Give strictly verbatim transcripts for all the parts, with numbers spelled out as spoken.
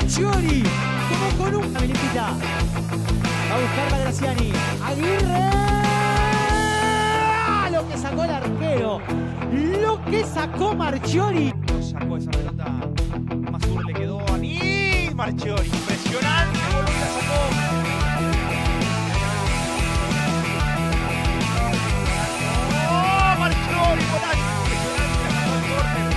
Marchiori, como con un... Habilitita. Va a buscar la Graciani. Aguirre. Lo que sacó el arquero. Lo que sacó Marchiori. No sacó esa pelota. Masur le quedó a Ni. Marchiori. Impresionante. Boludo, la sacó. ¡Oh, Marchiori! Golazo. Impresionante. La sacó el córner.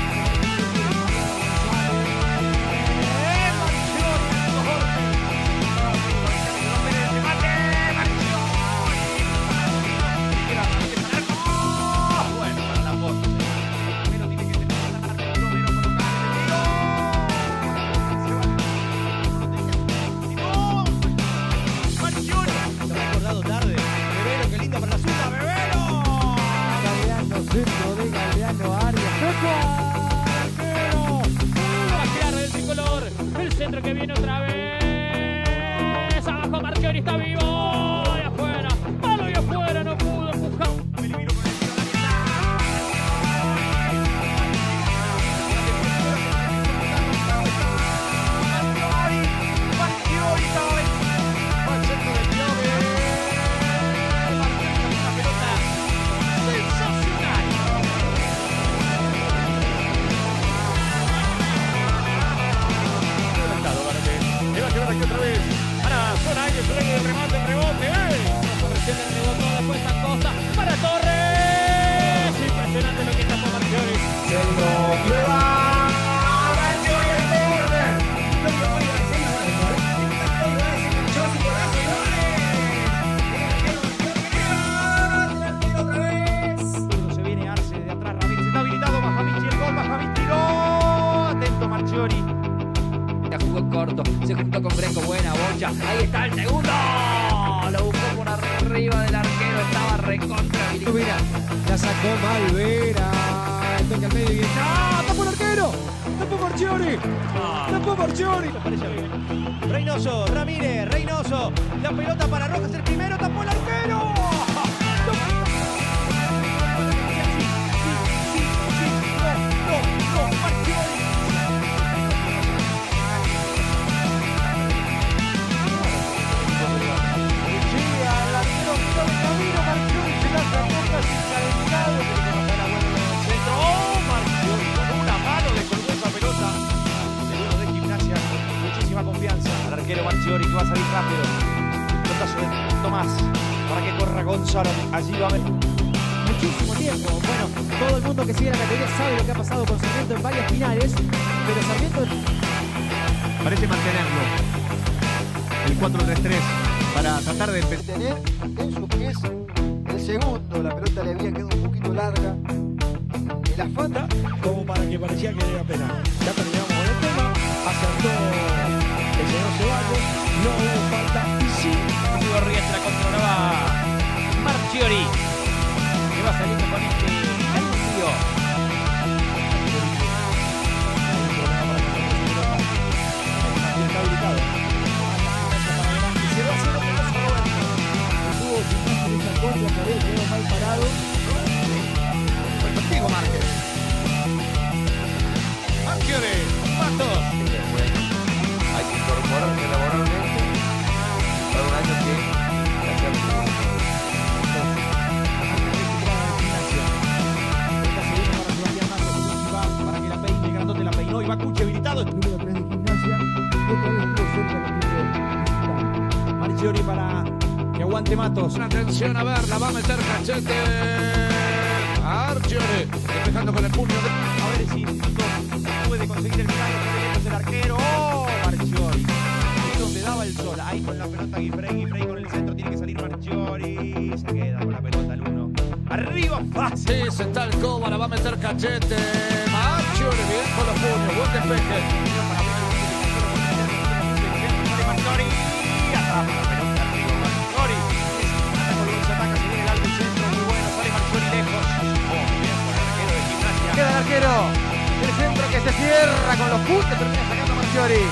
Centro que viene otra vez. Abajo Marchiori está vivo. Y afuera. Malo y afuera. No pudo empujar. Me elimino con el tiro de la Marchiori. Marchiori estaba al centro del Piove. Marchiori con una pelota sensacional. Aquí otra vez. Para zona aire, suele el remate, el rebote. ¡Eh! Corrección del rebote, después esta cosa. Para Torres. Impresionante lo que está por Marchiori. Centro. Y va. Marchiori el borde. Lo que voy a decir ahora. Se viene Arce de atrás. Ramírez está habilitado. Bajamichi el gol. Bajamichi tiró. Atento Marchiori. Jugó corto, se juntó con Greco, buena bocha, ahí está el segundo, lo buscó por arriba del arquero, estaba recontra. Mira, la sacó Malvera, el toque al medio y ¡ah! ¡Tapó el arquero! ¡Tapó Marchiori! ¡Tapó Marchiori! Me parece bien. Reynoso, Ramírez, Reynoso, la pelota para Rojas, el primero, tapó el arquero. Marchiori que va a salir rápido. Pelotazo de Tomás para que corra Gonzalo. Allí va a ver. Muchísimo tiempo. Bueno, todo el mundo que sigue la categoría sabe lo que ha pasado con Sarmiento en varias finales, pero Sarmiento parece mantenerlo. El cuatro tres tres para tratar de tener en su pies el segundo. La pelota le había quedado un poquito larga. El afán como para que parecía que era penal. Ya terminamos con el tema. Acertó el señor Ceballos, no hubo falta y sí. Diego Riestra controlaba Marchiori, que va saliendo con este anuncio. Está habilitado. Se va a hacer otra cosa ahora. Estuvo difícil esa contra, por él quedó mal parado. Contigo, Márquez. Marchiori, Matos. Hay que incorporarse laboralmente para un año que la sea para que la peine, el grandote la peinó y va Cuche habilitado. Número tres de Gimnasia. Y otra vez estuvo cerca de Marchiori para que aguante Matos. Atención a ver, la va a meter Cachete. Marchiori, despejando con el puño. De... A ver si puede conseguir el milagro del arquero. ¡Oh! Marchiori. Ahí donde daba el sol. Ahí con la pelota Guifrey. Guifrey con el centro. Tiene que salir Marchiori. Se queda con la pelota el uno. Arriba, fácil. Sí, se está el coba, la va a meter Cachete. Marchiori, bien con los puños. Buen despeje. Marchiori. Atrapa la pelota arriba. Marchiori. Ataca con los ataca. Se viene el alto centro. Muy bueno. Sale Marchiori lejos. Oh, bien por el arquero de Gimnasia. queda el arquero. El centro que se cierra con los puntos. Termina sacando Marchiori.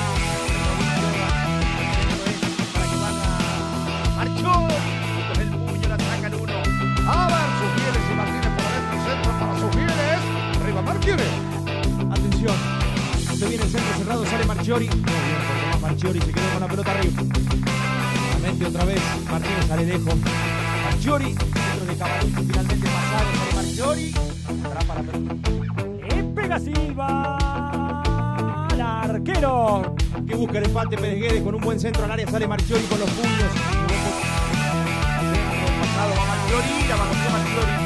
Atención, se viene el centro cerrado, sale Marchiori. Marchiori se quedó con la pelota arriba. Nuevamente otra vez Martínez Alejo. Marchiori, centro de Cavalieri, finalmente pasaron para Marchiori. Atrapa la pelota. Le pega Silva. Al arquero. Que busca el empate Pérez Guedes con un buen centro al área. Sale Marchiori con los puños. Pasado va Marchiori. La bajó Marchiori.